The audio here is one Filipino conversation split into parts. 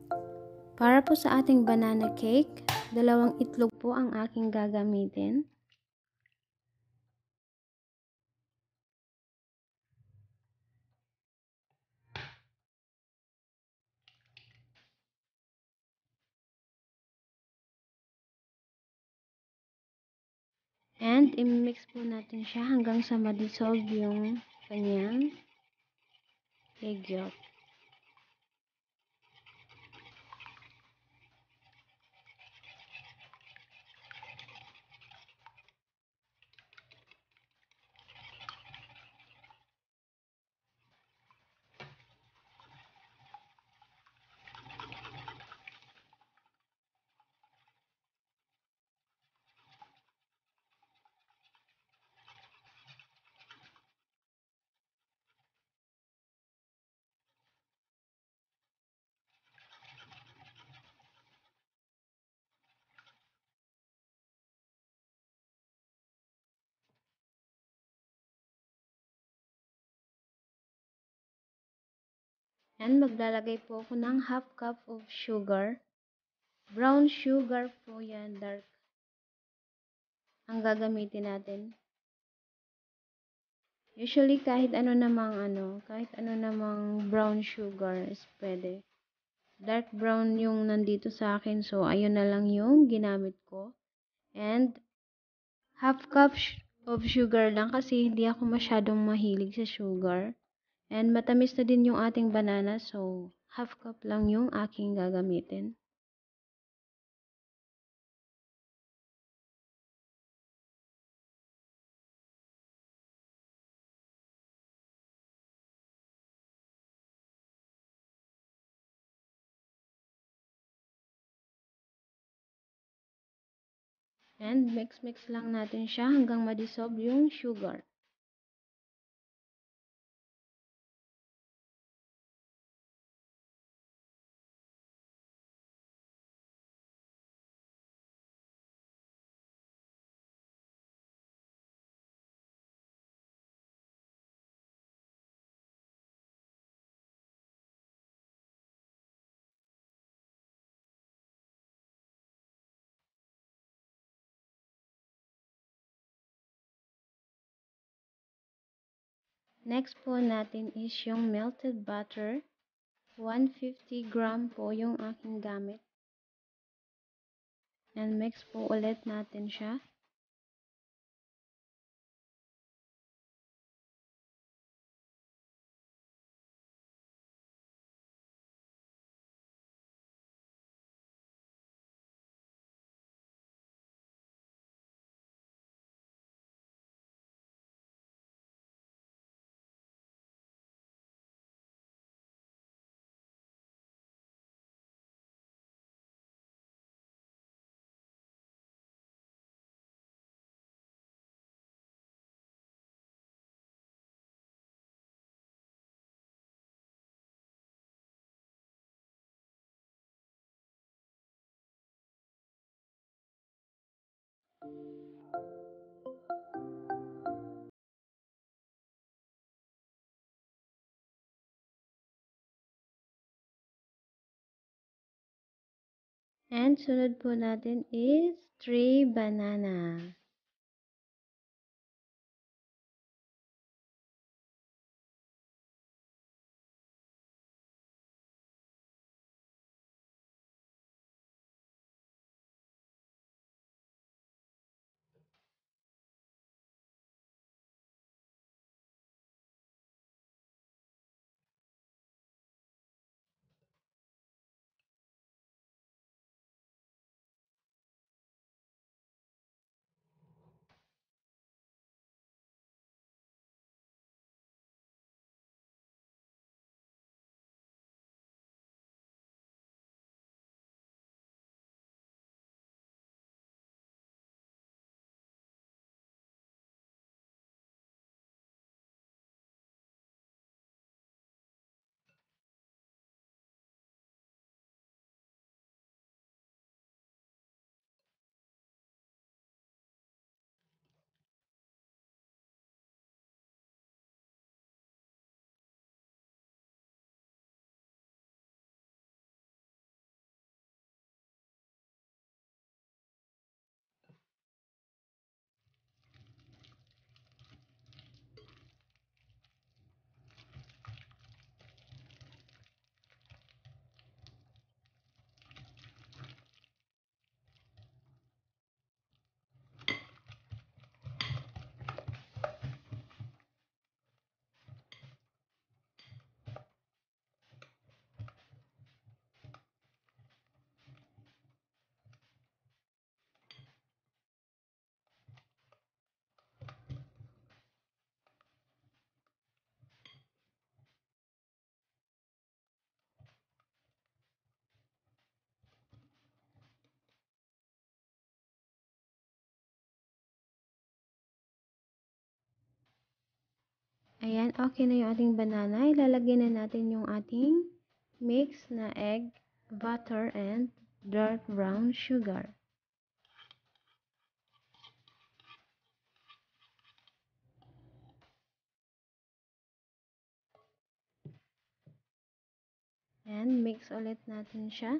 Para po sa ating banana cake, 2 itlog po ang aking gagamitin. And i-mix po natin siya hanggang sa ma-dissolve yung kanyang egg yolk. And maglalagay po ako ng 1/2 cup of sugar. Brown sugar po yan, dark. Ang gagamitin natin. Usually kahit ano namang brown sugar is pwede. Dark brown yung nandito sa akin, so ayun na lang yung ginamit ko. And 1/2 cup of sugar lang kasi hindi ako masyadong mahilig sa sugar. And matamis na din yung ating banana, so 1/2 cup lang yung aking gagamitin. And mix-mix lang natin siya hanggang ma-dissolve yung sugar. Next po natin is yung melted butter. 150 gram po yung aking gamit. And mix po ulit natin siya. And sunod po natin is 3 banana. Ayan, okay na yung ating banana. Ilalagay na natin yung ating mix na egg, butter, and dark brown sugar. And mix ulit natin siya.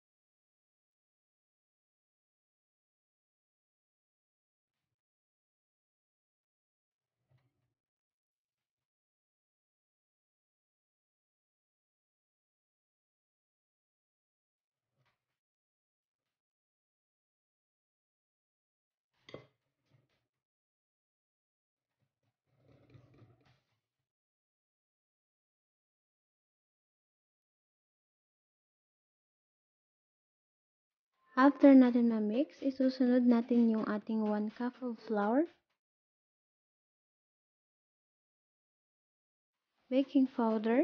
After natin ma-mix, isusunod natin yung ating 1 cup of flour, baking powder,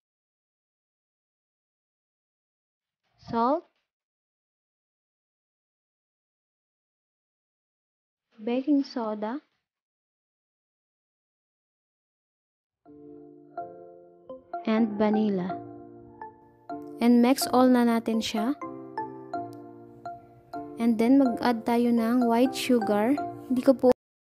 salt, baking soda, and vanilla. And mix all na natin siya. And then mag-add tayo ng white sugar. Hindi ko po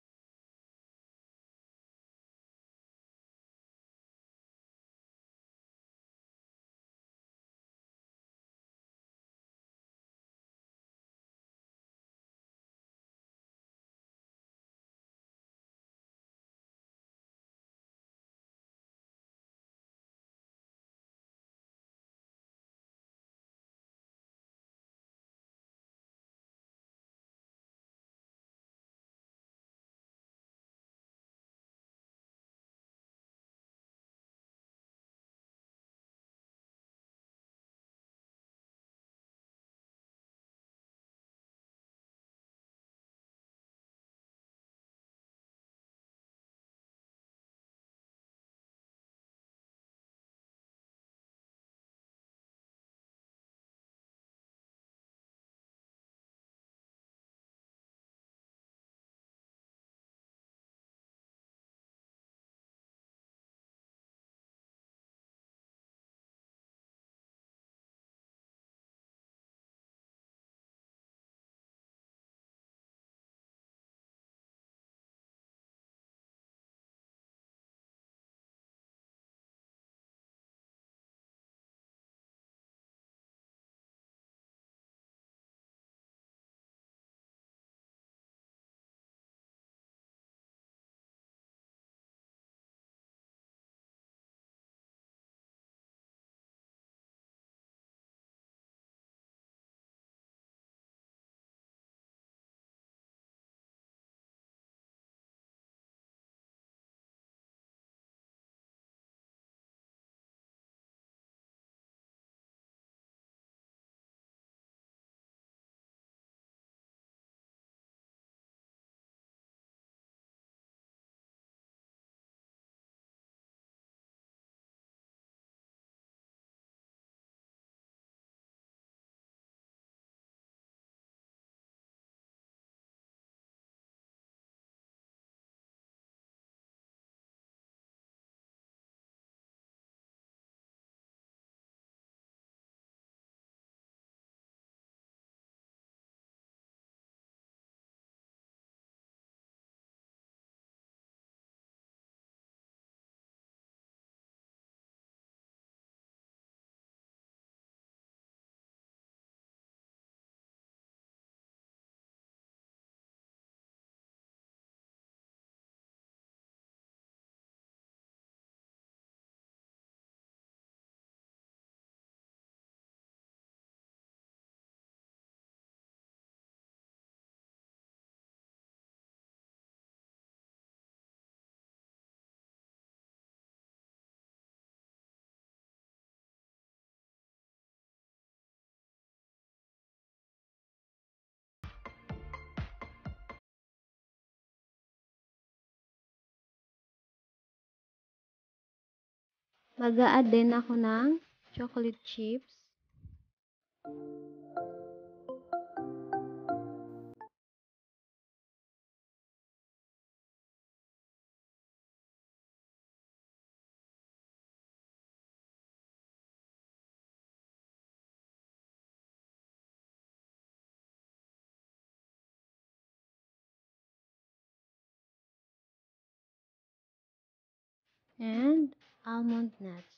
mag-a-add din ako ng chocolate chips. and almond nuts.